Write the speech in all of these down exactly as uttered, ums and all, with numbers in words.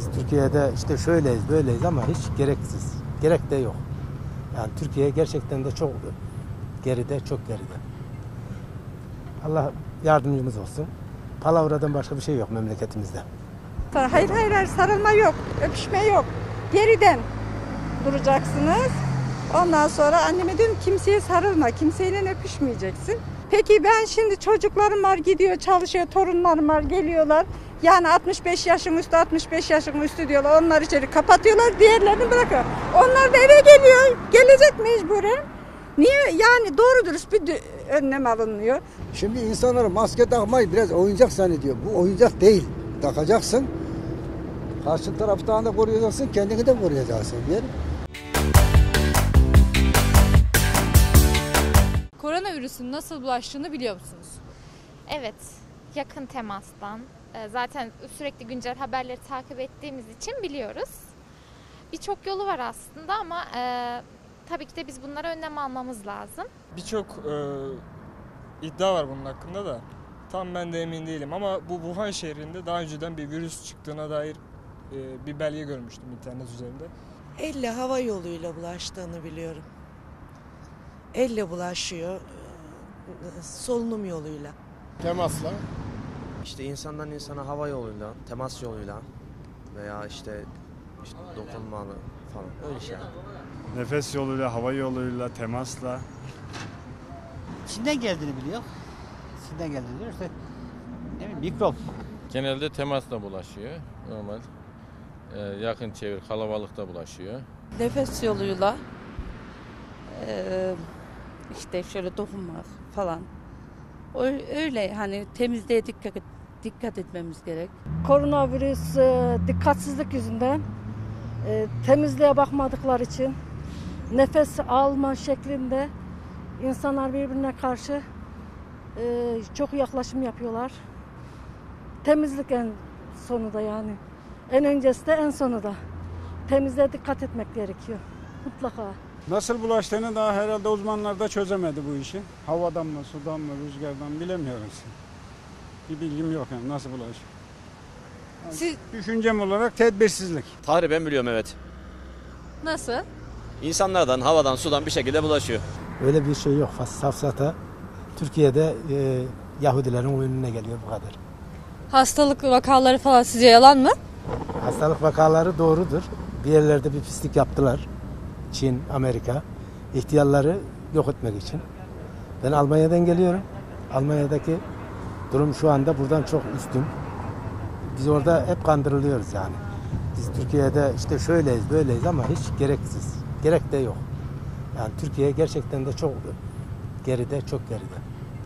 Biz Türkiye'de işte şöyleyiz, böyleyiz ama hiç gereksiz. Gerek de yok. Yani Türkiye gerçekten de çok geride, çok geride. Allah yardımcımız olsun. Palavradan başka bir şey yok memleketimizde. Hayır hayır hayır sarılma yok, öpüşme yok. Geriden duracaksınız. Ondan sonra anneme diyorum kimseye sarılma, kimseyle öpüşmeyeceksin. Peki ben şimdi çocuklarım var gidiyor çalışıyor, torunlarım var geliyorlar. Yani altmış beş yaşın üstü, altmış beş yaşın üstü diyorlar. Onlar içeri kapatıyorlar, diğerlerini bırakıyor. Onlar da eve geliyor, gelecek mecburen. Niye? Yani doğru dürüst bir önlem alınmıyor. Şimdi insanlar maske takmayı biraz oyuncak zannediyor. Bu oyuncak değil. Takacaksın. Karşı taraftan da koruyacaksın, kendini de koruyacaksın. Değil mi? Koronavirüsün nasıl bulaştığını biliyor musunuz? Evet, yakın temastan. Zaten sürekli güncel haberleri takip ettiğimiz için biliyoruz. Birçok yolu var aslında ama e, tabii ki de biz bunlara önlem almamız lazım. Birçok e, iddia var bunun hakkında da tam ben de emin değilim ama bu Wuhan şehrinde daha önceden bir virüs çıktığına dair e, bir belge görmüştüm internet üzerinde. Elle hava yoluyla bulaştığını biliyorum. Elle bulaşıyor, solunum yoluyla. Temasla. İşte insandan insana hava yoluyla, temas yoluyla veya işte, işte dokunmalı falan öyle şey. Nefes yoluyla, hava yoluyla, temasla. Çin'den geldiğini biliyor. Çin'den geldiğini biliyor. İşte ne bileyim mikrop. Genelde temasla bulaşıyor. Normal. Ee, yakın çevir, kalabalıkta bulaşıyor. Nefes yoluyla e, işte şöyle dokunmak falan. Öyle hani temizliğe dikkat dikkat etmemiz gerek. Koronavirüs e, dikkatsizlik yüzünden e, temizliğe bakmadıkları için nefes alma şeklinde insanlar birbirine karşı e, çok yaklaşım yapıyorlar. Temizlik en sonunda yani. En öncesi de en sonu da. Temizliğe dikkat etmek gerekiyor. Mutlaka. Nasıl bulaştığını daha herhalde uzmanlar da çözemedi bu işi. Havadan mı, sudan mı, rüzgardan bilemiyoruz. Bir bilgim yok yani nasıl bulaşıyor. Yani Siz... Düşüncem olarak tedbirsizlik. Tarih ben biliyorum evet. Nasıl? İnsanlardan, havadan, sudan bir şekilde bulaşıyor. Öyle bir şey yok. Safsata Türkiye'de e, Yahudilerin oyununa geliyor bu kadar. Hastalık vakaları falan sizce yalan mı? Hastalık vakaları doğrudur. Bir yerlerde bir pislik yaptılar. Çin, Amerika. İhtiyarları yok etmek için. Ben Almanya'dan geliyorum. Almanya'daki durum şu anda buradan çok üstün. Biz orada hep kandırılıyoruz yani. Biz Türkiye'de işte şöyleyiz, böyleyiz ama hiç gereksiz. Gerek de yok. Yani Türkiye gerçekten de çok geride, çok geride.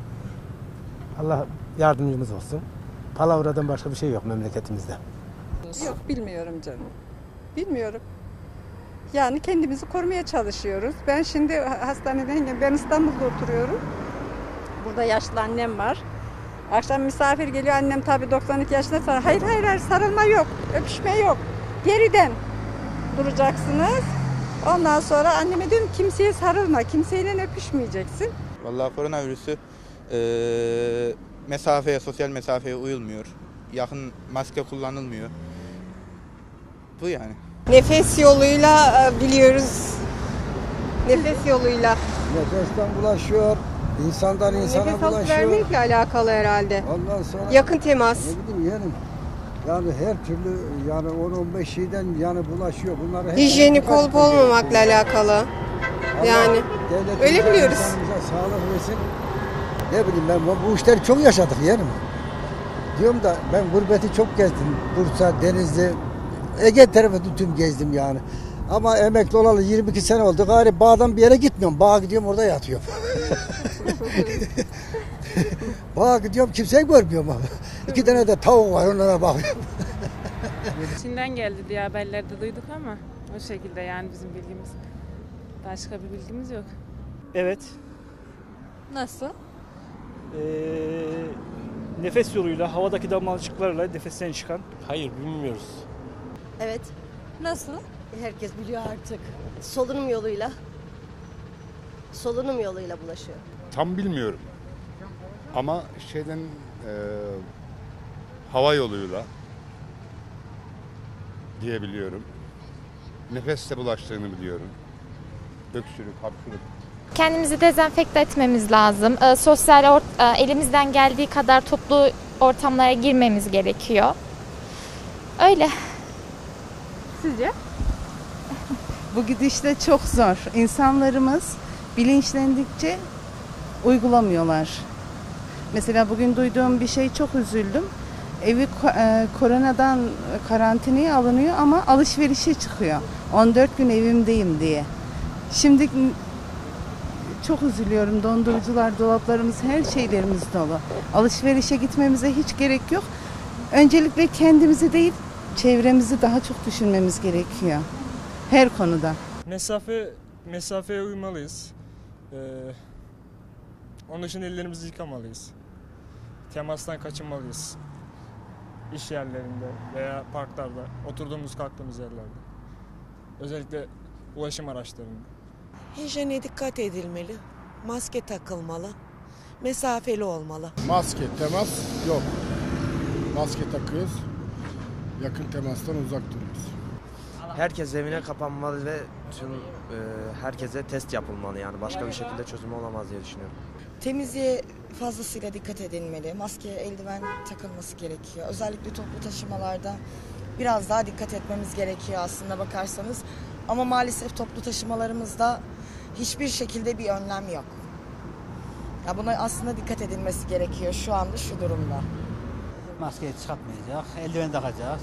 Allah yardımcımız olsun. Palavradan başka bir şey yok memleketimizde. Yok bilmiyorum canım. Bilmiyorum. Yani kendimizi korumaya çalışıyoruz. Ben şimdi hastaneden, ben İstanbul'da oturuyorum. Burada yaşlı annem var. Akşam misafir geliyor, annem tabii doksan iki yaşında. Sarı. Hayır hayır hayır sarılma yok, öpüşme yok. Geriden duracaksınız. Ondan sonra anneme diyorum kimseye sarılma, kimseyle öpüşmeyeceksin. Vallahi koronavirüsü e, mesafeye, sosyal mesafeye uyulmuyor. Yakın maske kullanılmıyor. Bu yani. Nefes yoluyla biliyoruz. Nefes yoluyla. Nefesten bulaşıyor, insandan insana Nefes bulaşıyor. alıp vermekle alakalı herhalde. Ondan sonra yakın temas. Ne bileyim yeğenim. Yani her türlü yani on on beş şeyden yani bulaşıyor. Bunları hijyenik olup olmamakla alakalı. Yani öyle biliyoruz. Sağlık versin. Ne bileyim ben bu işleri çok yaşadık yeğenim. Diyorum da ben gurbeti çok gezdim. Bursa, Denizli, Ege tarafı tüm gezdim yani. Ama emekli olalı yirmi iki sene oldu. Gari bağdan bir yere gitmiyorum. Bağa gidiyorum orada yatıyorum. Bağa gidiyorum kimseyi görmüyorum abi. İki tane de tavuk var onlara bakıyorum. Çin'den geldi diye haberlerde duyduk ama o şekilde yani bizim bilgimiz. Başka bir bilgimiz yok. Evet. Nasıl? Ee, nefes yoluyla, havadaki damlacıklarla nefesten çıkan. Hayır bilmiyoruz. Evet. Nasıl? Herkes biliyor artık. Solunum yoluyla. Solunum yoluyla bulaşıyor. Tam bilmiyorum. Ama şeyden e, hava yoluyla diye biliyorum. Nefesle bulaştığını biliyorum. Öksürük, hapşırık. Kendimizi dezenfekte etmemiz lazım. E, sosyal or- e, elimizden geldiği kadar toplu ortamlara girmemiz gerekiyor. Öyle. Sizce? Bu gidişte çok zor. İnsanlarımız bilinçlendikçe uygulamıyorlar. Mesela bugün duyduğum bir şey, çok üzüldüm. Evi e, koronadan karantinaya alınıyor ama alışverişe çıkıyor. on dört gün evimdeyim diye. Şimdi çok üzülüyorum. Dondurucular, dolaplarımız, her şeylerimiz dolu. Alışverişe gitmemize hiç gerek yok. Öncelikle kendimizi değil, çevremizi daha çok düşünmemiz gerekiyor. Her konuda. Mesafe, mesafeye uymalıyız. Ee, onun dışında ellerimizi yıkamalıyız. Temastan kaçınmalıyız. İş yerlerinde veya parklarda, oturduğumuz kalktığımız yerlerde. Özellikle ulaşım araçlarında. Hijyene dikkat edilmeli. Maske takılmalı. Mesafeli olmalı. Maske, temas yok. Maske takıyoruz. Yakın temastan uzak duruyoruz. Herkes evine kapanmalı ve tüm e, herkese test yapılmalı, yani başka bir şekilde çözüm olamaz diye düşünüyorum. Temizliğe fazlasıyla dikkat edilmeli. Maske, eldiven takılması gerekiyor. Özellikle toplu taşımalarda biraz daha dikkat etmemiz gerekiyor aslında bakarsanız. Ama maalesef toplu taşımalarımızda hiçbir şekilde bir önlem yok. Ya buna aslında dikkat edilmesi gerekiyor şu anda, şu durumda. Maskeyi çıkartmayacak, eldiven takacağız.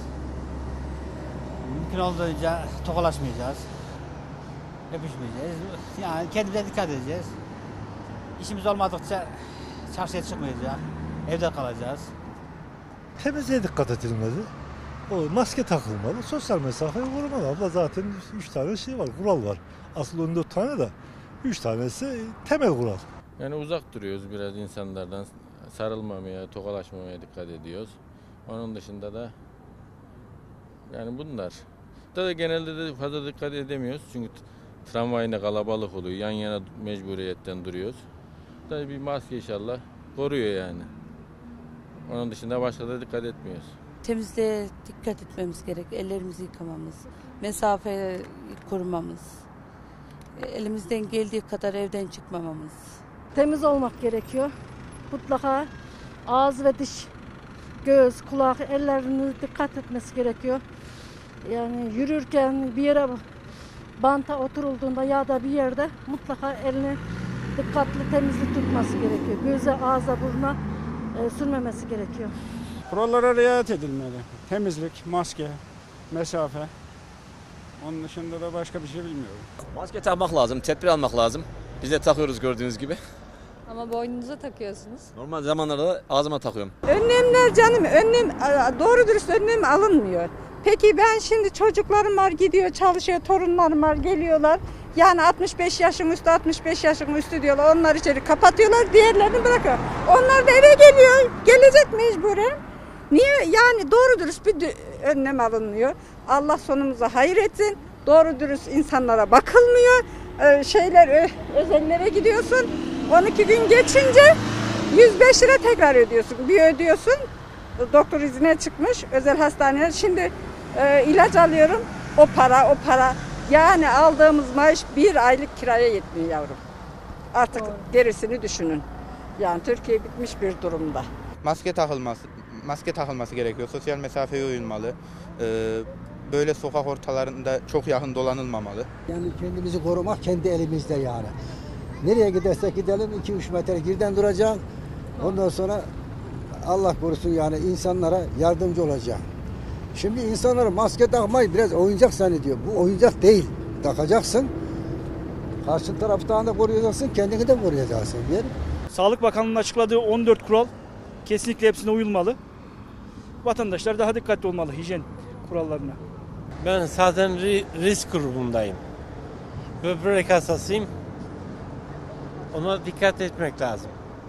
Mümkün olduğunca tokalaşmayacağız. Öpüşmeyeceğiz. Yani kendimize dikkat edeceğiz. İşimiz olmadıkça çarşıya çıkmayacağız. Evde kalacağız. Temizliğe dikkat edilmeli. O maske takılmalı, sosyal mesafeyi korumalı. Abla zaten üç tane şey var, kural var. Aslında on dört tane de üç tanesi temel kural. Yani uzak duruyoruz biraz insanlardan. Sarılmamaya, tokalaşmamaya dikkat ediyoruz. Onun dışında da yani bunlar. Da, da genelde de fazla dikkat edemiyoruz. Çünkü tramvayında kalabalık oluyor. Yan yana mecburiyetten duruyoruz. Da bir maske inşallah koruyor yani. Onun dışında başka da dikkat etmiyoruz. Temizliğe dikkat etmemiz gerek. Ellerimizi yıkamamız, mesafeyi korumamız, elimizden geldiği kadar evden çıkmamamız. Temiz olmak gerekiyor. Mutlaka ağız ve diş, göz, kulak, ellerine dikkat etmesi gerekiyor. Yani yürürken bir yere banta oturulduğunda ya da bir yerde mutlaka elini dikkatli, temizlik tutması gerekiyor. Göze, ağza, buruna e, sürmemesi gerekiyor. Kurallara riayet edilmeli. Temizlik, maske, mesafe. Onun dışında da başka bir şey bilmiyorum. Maske takmak lazım, tedbir almak lazım. Biz de takıyoruz gördüğünüz gibi. Ama boynunuza takıyorsunuz. Normal zamanlarda da ağzıma takıyorum. Önlemler canım, önlem doğru dürüst önlem alınmıyor. Peki ben şimdi çocuklarım var, gidiyor çalışıyor, torunlarım var, geliyorlar. Yani altmış beş yaşın üstü, altmış beş yaşın üstü diyorlar. Onlar içeri kapatıyorlar, diğerlerini bırakıyor. Onlar da eve geliyor, gelecek mecburen. Niye? Yani doğru dürüst bir önlem alınmıyor. Allah sonumuza hayır etsin. Doğru dürüst insanlara bakılmıyor. Ee, şeyler özellere gidiyorsun. on iki gün geçince yüz beş lira tekrar ödüyorsun. Bir ödüyorsun. Doktor izine çıkmış özel hastaneler. Şimdi e, ilaç alıyorum. O para, o para. Yani aldığımız maaş bir aylık kiraya yetmiyor yavrum. Artık Doğru. gerisini düşünün. Yani Türkiye bitmiş bir durumda. Maske takılması, maske takılması gerekiyor. Sosyal mesafeye uyulmalı. Ee, böyle sokak ortalarında çok yakın dolanılmamalı. Yani kendimizi korumak kendi elimizde yani. Nereye gidersek gidelim iki üç metre geriden duracağım. Ondan sonra Allah korusun yani insanlara yardımcı olacağım. Şimdi insanlara maske takmayı biraz oyuncak zannediyor. Bu oyuncak değil. Takacaksın. Karşı taraftan da koruyacaksın, kendini de koruyacaksın. Yer. Sağlık Bakanlığı'nın açıkladığı on dört kural kesinlikle hepsine uyulmalı. Vatandaşlar daha dikkatli olmalı hijyen kurallarına. Ben zaten risk grubundayım. Böbrek hastasıyım. Ona dikkat etmek lazım.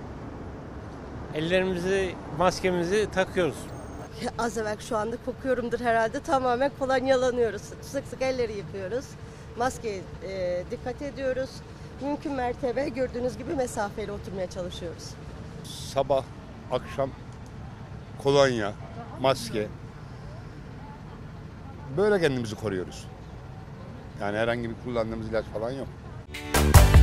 Ellerimizi, maskemizi takıyoruz. Az evvel şu anda kokuyorumdur herhalde. Tamamen kolonyalanıyoruz. Sık sık elleri yıkıyoruz. Maskeye e, dikkat ediyoruz. Mümkün mertebe gördüğünüz gibi mesafeyle oturmaya çalışıyoruz. Sabah, akşam kolonya, maske. Böyle kendimizi koruyoruz. Yani herhangi bir kullandığımız ilaç falan yok.